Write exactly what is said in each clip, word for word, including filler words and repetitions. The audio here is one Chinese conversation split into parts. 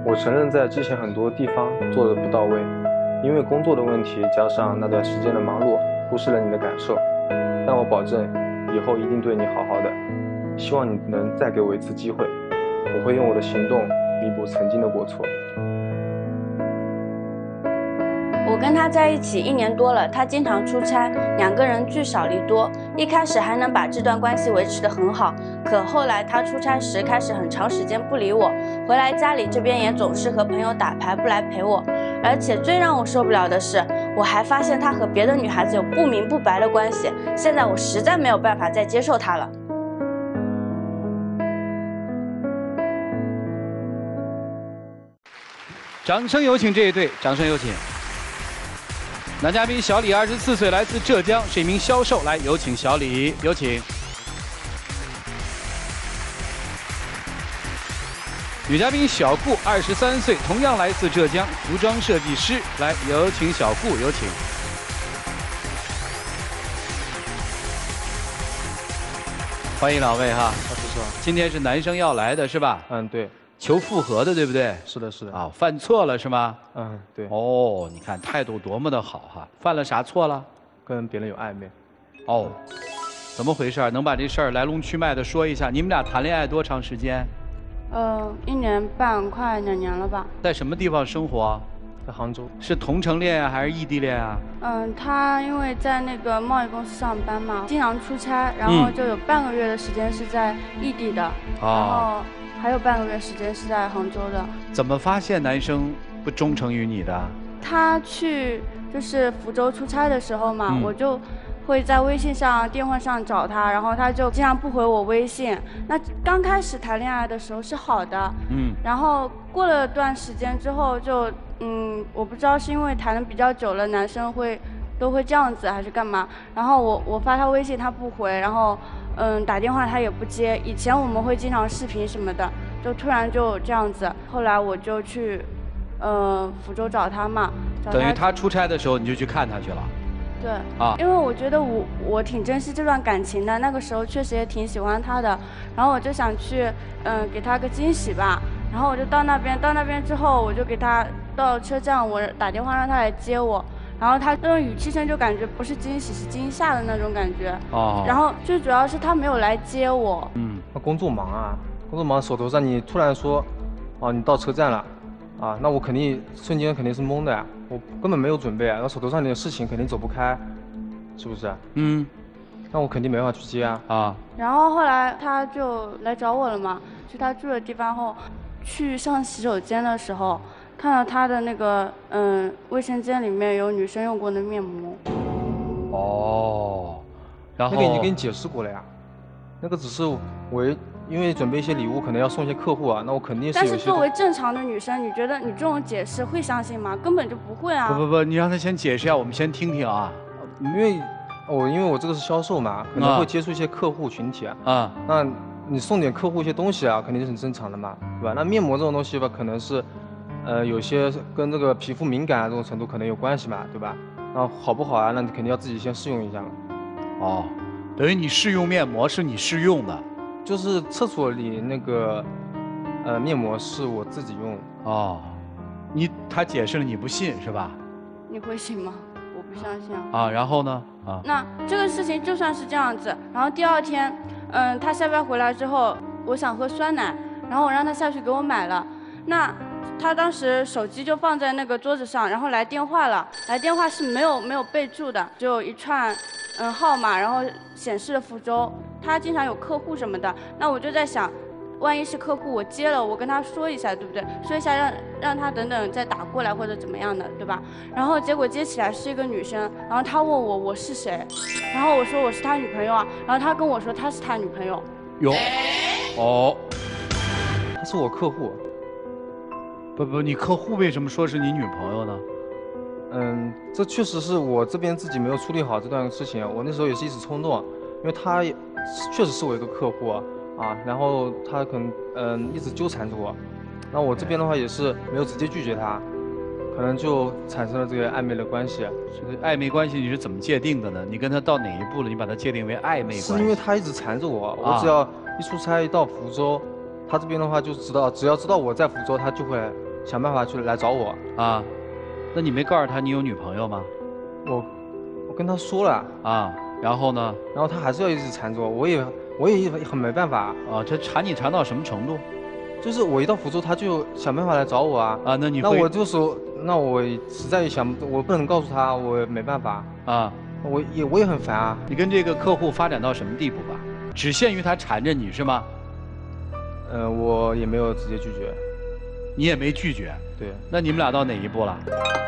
我承认在之前很多地方做的不到位，因为工作的问题加上那段时间的忙碌，忽视了你的感受。但我保证，以后一定对你好好的。希望你能再给我一次机会，我会用我的行动弥补曾经的过错。 我跟他在一起一年多了，他经常出差，两个人聚少离多。一开始还能把这段关系维持得很好，可后来他出差时开始很长时间不理我，回来家里这边也总是和朋友打牌，不来陪我。而且最让我受不了的是，我还发现他和别的女孩子有不明不白的关系。现在我实在没有办法再接受他了。 掌声有请这一对，掌声有请。男嘉宾小李，二十四岁，来自浙江，是一名销售。来，有请小李，有请。女嘉宾小顾，二十三岁，同样来自浙江，服装设计师。来，有请小顾，有请。欢迎两位哈。 不错。 今天是男生要来的是吧？ 嗯，对。 求复合的，对不对？ 是的，是的。 啊，犯错了是吗？ 嗯，对。 哦，你看态度多么的好哈！犯了啥错了？ 跟别人有暧昧。 哦，怎么回事？能把这事儿来龙去脉的说一下？你们俩谈恋爱多长时间？ 呃，一年半，快两年了吧。 在什么地方生活？ 在杭州。是同城恋啊，还是异地恋啊？ 嗯，他因为在那个贸易公司上班嘛，经常出差，然后就有半个月的时间是在异地的， 哦、 然后还有半个月时间是在杭州的。 怎么发现男生不忠诚于你的？ 他去就是福州出差的时候嘛， 嗯、 我就会在微信上、电话上找他，然后他就经常不回我微信。那刚开始谈恋爱的时候是好的，嗯，然后过了段时间之后就，嗯，我不知道是因为谈的比较久了，男生会都会这样子还是干嘛？然后我我发他微信他不回，然后嗯打电话他也不接。以前我们会经常视频什么的，就突然就这样子。后来我就去，呃福州找他嘛，找他等于他出差的时候你就去看他去了。 对啊，因为我觉得我我挺珍惜这段感情的，那个时候确实也挺喜欢他的，然后我就想去嗯给他个惊喜吧，然后我就到那边，到那边之后我就给他到车站，我打电话让他来接我，然后他那种语气声就感觉不是惊喜是惊吓的那种感觉，哦，然后最主要是他没有来接我， 嗯，他工作忙啊，工作忙手头上你突然说，哦你到车站了，啊那我肯定瞬间肯定是懵的呀。我根本没有准备啊，然后手头上你的事情肯定走不开，是不是？嗯，那我肯定没办法去接啊。啊。 然后后来他就来找我了嘛，去他住的地方后，去上洗手间的时候，看到他的那个嗯卫生间里面有女生用过的面膜。 哦。然后。那个已经跟你解释过了呀，那个只是我。因为准备一些礼物，可能要送一些客户啊，那我肯定是有些。 但是作为正常的女生，你觉得你这种解释会相信吗？根本就不会啊！ 不不不，你让他先解释一下，我们先听听啊。 因为我因为我这个是销售嘛，可能会接触一些客户群体啊。啊。那你送点客户一些东西啊，肯定是很正常的嘛，对吧？那面膜这种东西吧，可能是，呃，有些跟这个皮肤敏感啊这种程度可能有关系嘛，对吧？那好不好啊？那你肯定要自己先试用一下嘛。 哦，等于你试用面膜是你试用的。 就是厕所里那个，呃，面膜是我自己用哦，你他解释了你不信是吧？ 你会信吗？我不相信啊。 啊，然后呢？啊， 那这个事情就算是这样子，然后第二天，嗯，他下班回来之后，我想喝酸奶，然后我让他下去给我买了，那他当时手机就放在那个桌子上，然后来电话了，来电话是没有没有备注的，只有一串嗯号码，然后显示了福州。他经常有客户什么的，那我就在想，万一是客户，我接了，我跟他说一下，对不对？说一下让让他等等再打过来或者怎么样的，对吧？然后结果接起来是一个女生，然后他问我我是谁，然后我说我是他女朋友啊，然后他跟我说他是他女朋友。 有，哦， 他是我客户。 不不，你客户为什么说是你女朋友呢？ 嗯，这确实是我这边自己没有处理好这段事情，我那时候也是一时冲动。因为他确实是我一个客户啊，然后他可能嗯一直纠缠着我，那我这边的话也是没有直接拒绝他，可能就产生了这个暧昧的关系。 这个暧昧关系你是怎么界定的呢？你跟他到哪一步了？你把它界定为暧昧关系？ 是因为他一直缠着我，我只要一出差一到福州，他这边的话就知道，只要知道我在福州，他就会想办法去来找我。 啊，那你没告诉他你有女朋友吗？ 我我跟他说了啊，然后呢？ 然后他还是要一直缠着我，我也我也很没办法。 啊，这缠你缠到什么程度？ 就是我一到福州，他就想办法来找我啊。 啊，那你那我就说，那我实在想，我不能告诉他，我没办法啊。 我也我也很烦啊。 你跟这个客户发展到什么地步吧？只限于他缠着你是吗？ 呃，我也没有直接拒绝。 你也没拒绝。 对。 那你们俩到哪一步了？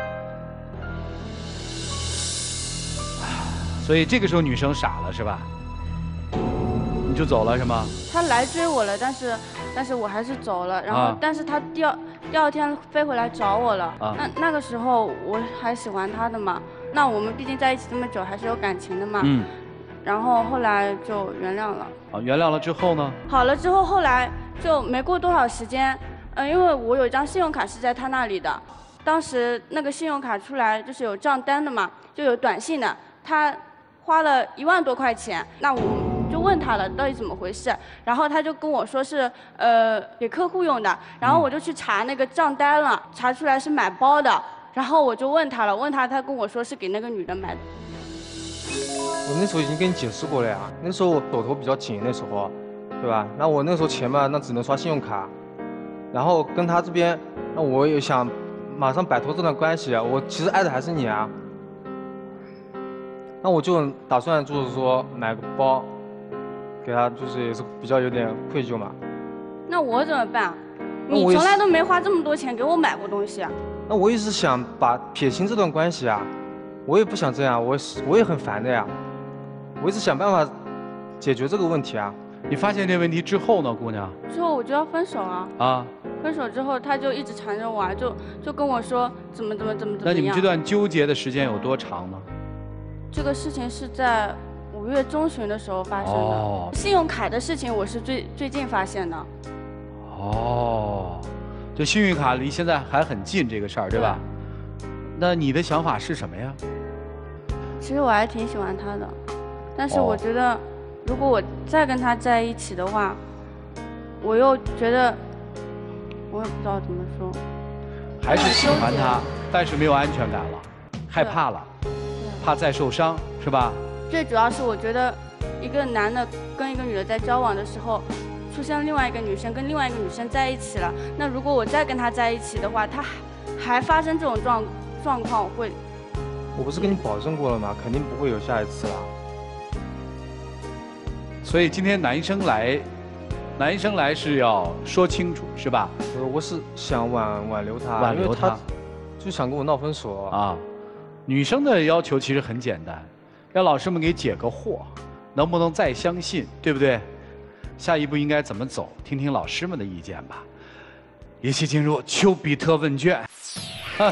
所以这个时候女生傻了是吧？你就走了是吗？ 他来追我了，但是但是我还是走了。然后， 啊、 但是他第二第二天飞回来找我了。 啊、 那那个时候我还喜欢他的嘛。那我们毕竟在一起这么久，还是有感情的嘛。 嗯。 然后后来就原谅了。 啊，原谅了之后呢？ 好了之后，后来就没过多少时间，嗯、呃，因为我有一张信用卡是在他那里的，当时那个信用卡出来就是有账单的嘛，就有短信的，他花了一万多块钱，那我就问他了，到底怎么回事？然后他就跟我说是呃给客户用的，然后我就去查那个账单了，查出来是买包的，然后我就问他了，问他，他跟我说是给那个女的买的。 我那时候已经跟你解释过了呀，那时候我手头比较紧，那时候，对吧？那我那时候钱嘛，那只能刷信用卡，然后跟他这边，那我也想马上摆脱这段关系啊，我其实爱的还是你啊。那我就打算就是说买个包，给他就是也是比较有点愧疚嘛。 那我怎么办？你从来都没花这么多钱给我买过东西啊。 那我也是想把撇清这段关系啊，我也不想这样，我是我也很烦的呀。我一直想办法解决这个问题啊。 你发现这问题之后呢，姑娘？ 之后我就要分手啊。 啊。 分手之后，他就一直缠着我啊，就就跟我说怎么怎么怎么怎么样。 那你们这段纠结的时间有多长呢？ 这个事情是在五月中旬的时候发生的。 哦。 信用卡的事情我是最最近发现的。 哦，这信用卡离现在还很近这个事儿，对吧？对。那你的想法是什么呀？ 其实我还挺喜欢他的，但是我觉得，如果我再跟他在一起的话，我又觉得，我也不知道怎么说。 还是喜欢他，但是没有安全感了，害怕了，怕再受伤，是吧？ 最主要是我觉得，一个男的跟一个女的在交往的时候，出现另外一个女生跟另外一个女生在一起了，那如果我再跟他在一起的话，他还还发生这种状状况，我会。 我不是跟你保证过了吗？肯定不会有下一次了。 所以今天男生来，男生来是要说清楚，是吧？ 呃，我是想挽挽留他， 挽留他， 就想跟我闹分手啊。女生的要求其实很简单，让老师们给解个惑，能不能再相信，对不对？下一步应该怎么走？听听老师们的意见吧。一起进入丘比特问卷。啊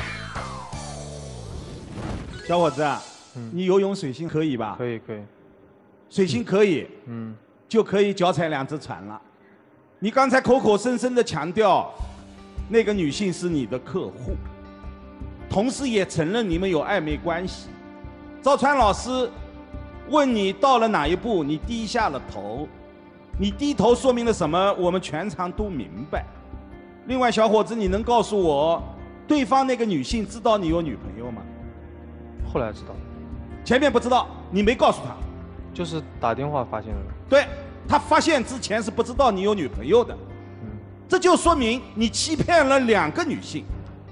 小伙子，嗯、你游泳水性可以吧？ 可以可以。 水性可以，嗯，就可以脚踩两只船了。你刚才口口声声的强调，那个女性是你的客户，同时也承认你们有暧昧关系。赵川老师问你到了哪一步，你低下了头。你低头说明了什么？我们全场都明白。另外，小伙子，你能告诉我，对方那个女性知道你有女朋友吗？ 后来知道， 前面不知道，你没告诉他， 就是打电话发现的。 对，他发现之前是不知道你有女朋友的，嗯，这就说明你欺骗了两个女性。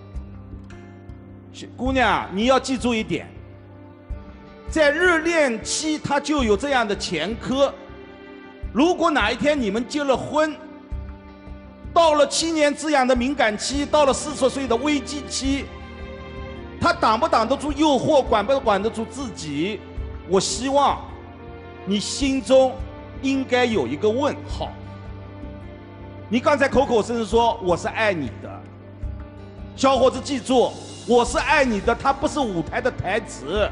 姑娘，你要记住一点，在热恋期他就有这样的前科，如果哪一天你们结了婚，到了七年之痒的敏感期，到了四十岁的危机期，他挡不挡得住诱惑，管不管得住自己？我希望你心中应该有一个问号。你刚才口口声声说我是爱你的，小伙子记住，我是爱你的，它不是舞台的台词，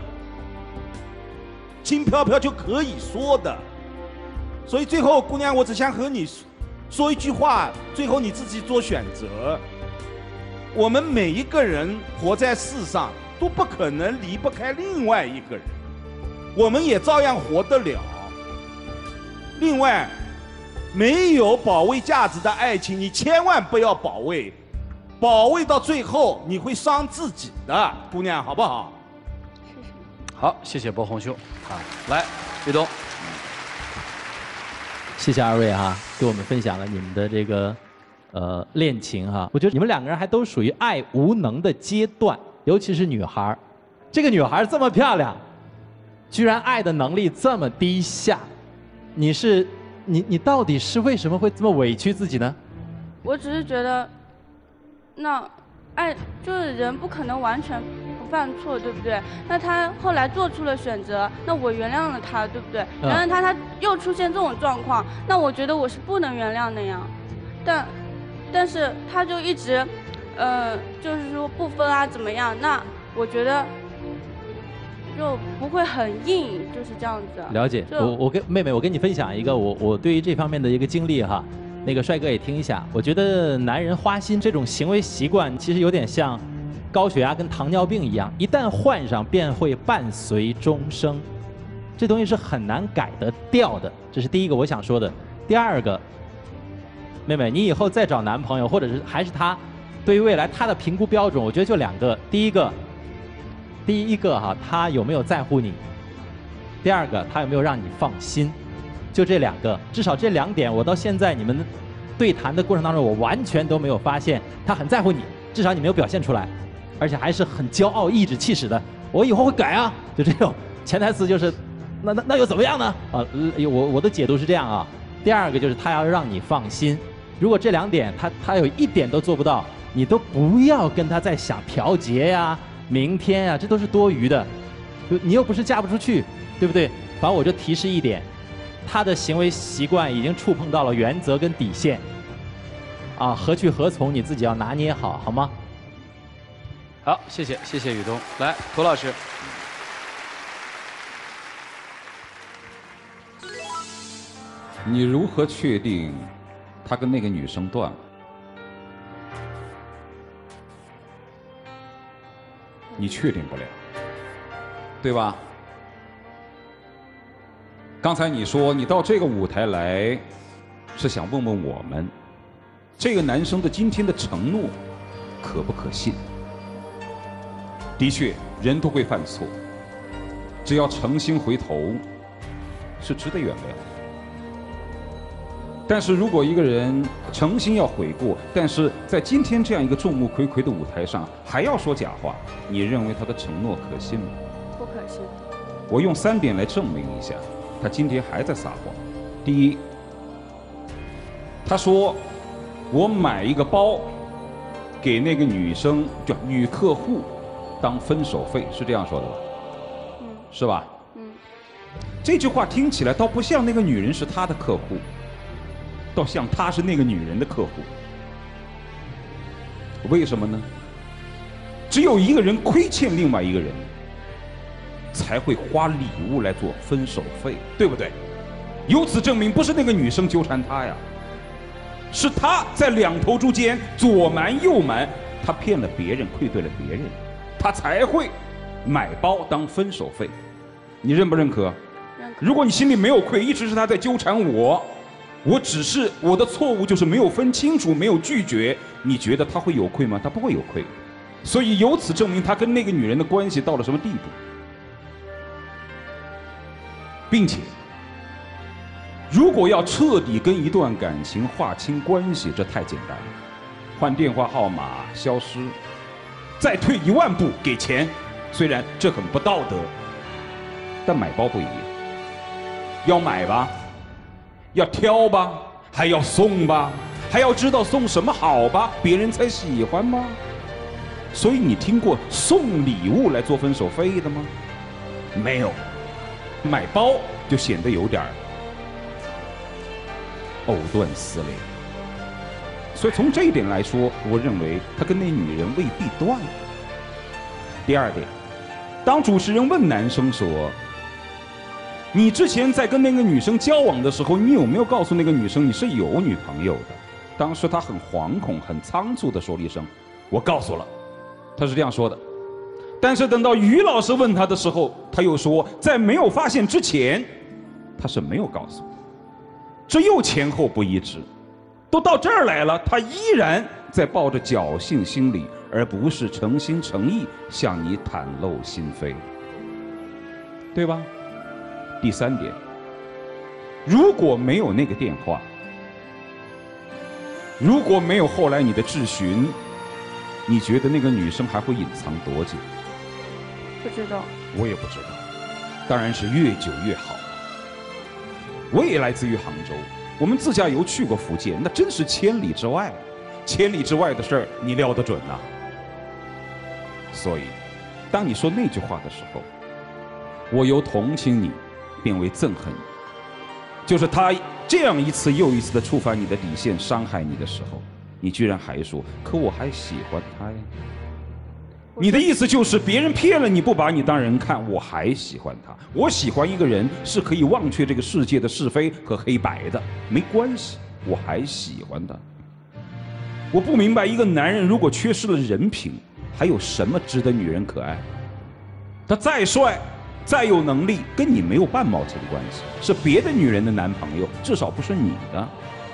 轻飘飘就可以说的。所以最后，姑娘，我只想和你说一句话，最后你自己做选择。我们每一个人活在世上都不可能离不开另外一个人，我们也照样活得了。另外，没有保卫价值的爱情，你千万不要保卫。 保卫到最后你会伤自己的，姑娘，好不好？ 谢谢。 好，谢谢博红兄啊，来，玉东。 谢谢二位哈，给我们分享了你们的这个呃恋情哈。我觉得你们两个人还都属于爱无能的阶段，尤其是女孩儿。这个女孩儿这么漂亮，居然爱的能力这么低下，你是你你到底是为什么会这么委屈自己呢？ 我只是觉得，那爱就是人不可能完全不犯错，对不对？那他后来做出了选择，那我原谅了他，对不对？ 嗯原谅他，他又出现这种状况，那我觉得我是不能原谅的呀。但，但是他就一直，呃，就是说不分啊，怎么样？那我觉得就不会很硬，就是这样子。 了解， 就我我跟妹妹，我跟你分享一个我我对于这方面的一个经历哈。那个帅哥也听一下，我觉得男人花心这种行为习惯，其实有点像高血压跟糖尿病一样，一旦患上便会伴随终生，这东西是很难改得掉的。这是第一个我想说的。第二个，妹妹，你以后再找男朋友，或者是还是他，对于未来他的评估标准，我觉得就两个。第一个，第一个哈，他有没有在乎你；第二个，他有没有让你放心。就这两个，至少这两点，我到现在你们对谈的过程当中，我完全都没有发现他很在乎你，至少你没有表现出来，而且还是很骄傲、颐指气使的。我以后会改啊，就这种潜台词就是，那那那又怎么样呢？啊，我我的解读是这样啊。第二个就是他要让你放心，如果这两点他他有一点都做不到，你都不要跟他再想调节呀、明天呀，这都是多余的。就你又不是嫁不出去，对不对？反正我就提示一点。他的行为习惯已经触碰到了原则跟底线，啊，何去何从你自己要拿捏好，好吗？ 好，谢谢谢谢雨东，来，涂老师。 你如何确定他跟那个女生断了？你确定不了，对吧？刚才你说你到这个舞台来，是想问问我们，这个男生的今天的承诺可不可信？的确，人都会犯错，只要诚心回头，是值得原谅。但是如果一个人诚心要悔过，但是在今天这样一个众目睽睽的舞台上还要说假话，你认为他的承诺可信吗？ 不可信。 我用三点来证明一下。他今天还在撒谎。第一，他说我买一个包给那个女生，叫女客户当分手费，是这样说的吧？ 嗯。 是吧？ 嗯。 这句话听起来倒不像那个女人是他的客户，倒像他是那个女人的客户。为什么呢？只有一个人亏欠另外一个人，才会花礼物来做分手费，对不对？由此证明，不是那个女生纠缠他呀，是他在两头之间左瞒右瞒，他骗了别人，愧对了别人，他才会买包当分手费。你认不认可？ 认可。 如果你心里没有愧，一直是他在纠缠我，我只是我的错误就是没有分清楚，没有拒绝，你觉得他会有愧吗？他不会有愧。所以由此证明，他跟那个女人的关系到了什么地步？并且，如果要彻底跟一段感情划清关系，这太简单了，换电话号码、消失，再退一万步给钱，虽然这很不道德，但买包不一样，要买吧，要挑吧，还要送吧，还要知道送什么好吧，别人才喜欢吗？所以你听过送礼物来做分手费的吗？没有。买包就显得有点藕断丝连，所以从这一点来说，我认为他跟那女人未必断了。第二点，当主持人问男生说：“你之前在跟那个女生交往的时候，你有没有告诉那个女生你是有女朋友的？”当时他很惶恐、很仓促地说了一声：“我告诉了。”他是这样说的。但是等到于老师问他的时候，他又说，在没有发现之前，他是没有告诉。这又前后不一致，都到这儿来了，他依然在抱着侥幸心理，而不是诚心诚意向你袒露心扉，对吧？第三点，如果没有那个电话，如果没有后来你的质询，你觉得那个女生还会隐藏多久？ 不知道。 我也不知道，当然是越久越好。我也来自于杭州，我们自驾游去过福建，那真是千里之外，千里之外的事儿你料得准呐、啊。所以，当你说那句话的时候，我由同情你变为憎恨你，就是他这样一次又一次的触犯你的底线，伤害你的时候，你居然还说，可我还喜欢他呀。你的意思就是别人骗了你，不把你当人看，我还喜欢他。我喜欢一个人是可以忘却这个世界的是非和黑白的，没关系，我还喜欢他。我不明白，一个男人如果缺失了人品，还有什么值得女人可爱？他再帅，再有能力，跟你没有半毛钱关系，是别的女人的男朋友，至少不是你的。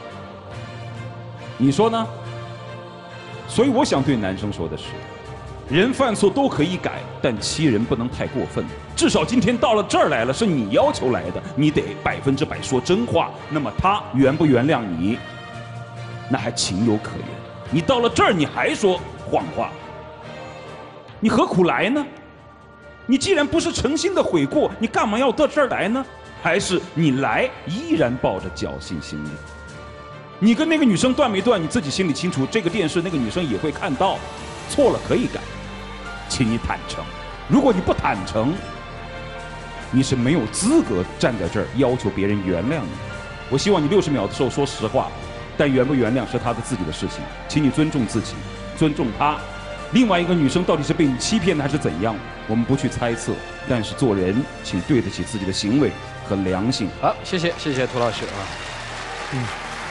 你说呢？所以我想对男生说的是，人犯错都可以改，但欺人不能太过分。至少今天到了这儿来了，是你要求来的，你得百分之百说真话。那么他原不原谅你，那还情有可原。你到了这儿，你还说谎话，你何苦来呢？你既然不是诚心的悔过，你干嘛要到这儿来呢？还是你来依然抱着侥幸心理？你跟那个女生断没断，你自己心里清楚。这个电视那个女生也会看到，错了可以改，请你坦诚。如果你不坦诚，你是没有资格站在这儿要求别人原谅你。我希望你六十秒的时候说实话，但原不原谅是他的自己的事情，请你尊重自己，尊重他。另外一个女生到底是被你欺骗的还是怎样，我们不去猜测，但是做人请对得起自己的行为和良心。 好，谢谢谢谢涂老师啊。嗯，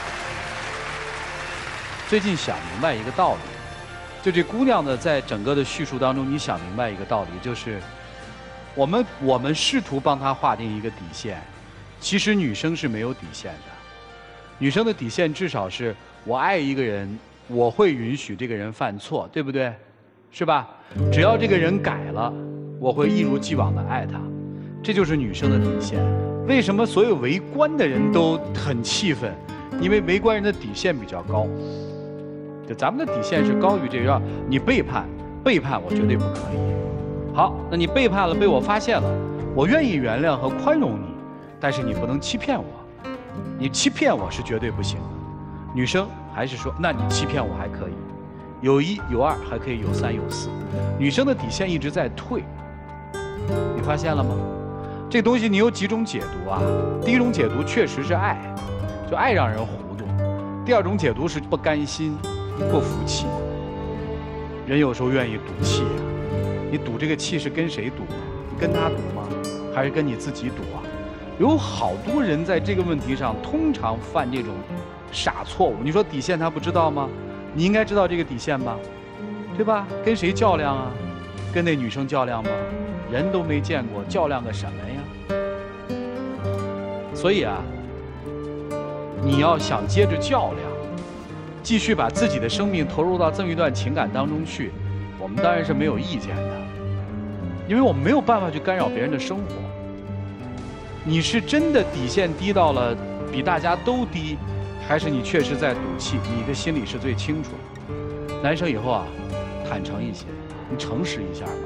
最近想明白一个道理，就这姑娘呢，在整个的叙述当中，你想明白一个道理，就是我们我们试图帮她划定一个底线，其实女生是没有底线的。女生的底线至少是我爱一个人，我会允许这个人犯错，对不对？是吧？只要这个人改了，我会一如既往的爱他，这就是女生的底线。为什么所有围观的人都很气愤？因为围观人的底线比较高。就咱们的底线是高于这个，你背叛，背叛我绝对不可以。好，那你背叛了，被我发现了，我愿意原谅和宽容你，但是你不能欺骗我，你欺骗我是绝对不行的。女生还是说，那你欺骗我还可以，有一有二还可以有三有四。女生的底线一直在退，你发现了吗？这东西你有几种解读啊？第一种解读确实是爱，就爱让人糊涂；第二种解读是不甘心。不服气，人有时候愿意赌气啊。你赌这个气是跟谁赌啊？你跟他赌吗？还是跟你自己赌啊？有好多人在这个问题上通常犯这种傻错误。你说底线他不知道吗？你应该知道这个底线吧，对吧？跟谁较量啊？跟那女生较量吗？人都没见过，较量个什么呀？所以啊，你要想接着较量，继续把自己的生命投入到这么一段情感当中去，我们当然是没有意见的，因为我们没有办法去干扰别人的生活。你是真的底线低到了比大家都低，还是你确实在赌气？你的心里是最清楚的。男生以后啊，坦诚一些，你诚实一下吧。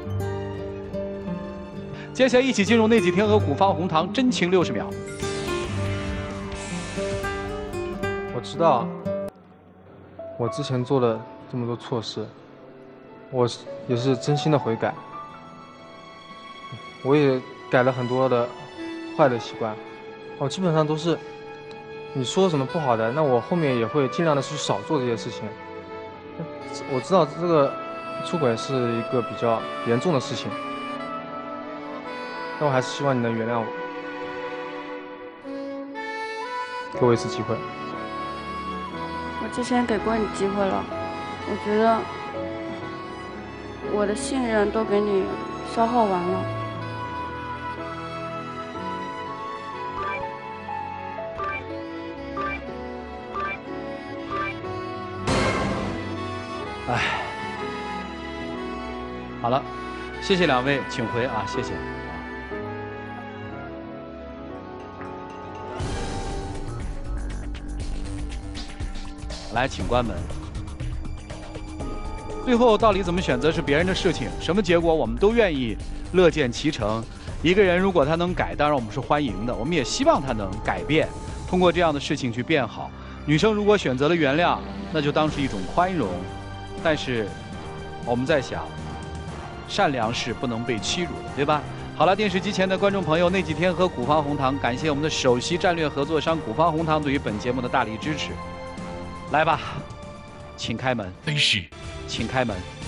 接下来一起进入内济天鹅古方红糖真情六十秒。 我知道我之前做了这么多错事，我也是真心的悔改，我也改了很多的坏的习惯，我基本上都是你说什么不好的，那我后面也会尽量的去少做这些事情。我知道这个出轨是一个比较严重的事情，但我还是希望你能原谅我，给我一次机会。 我之前给过你机会了，我觉得我的信任都给你消耗完了。 唉，好了，谢谢两位，请回啊，谢谢。来，请关门。最后到底怎么选择是别人的事情，什么结果我们都愿意乐见其成。一个人如果他能改，当然我们是欢迎的，我们也希望他能改变，通过这样的事情去变好。女生如果选择了原谅，那就当是一种宽容。但是我们在想，善良是不能被欺辱的，对吧？好了，电视机前的观众朋友，那几天和古方红糖感谢我们的首席战略合作商古方红糖对于本节目的大力支持。来吧，请开门。 飞是， 请开门。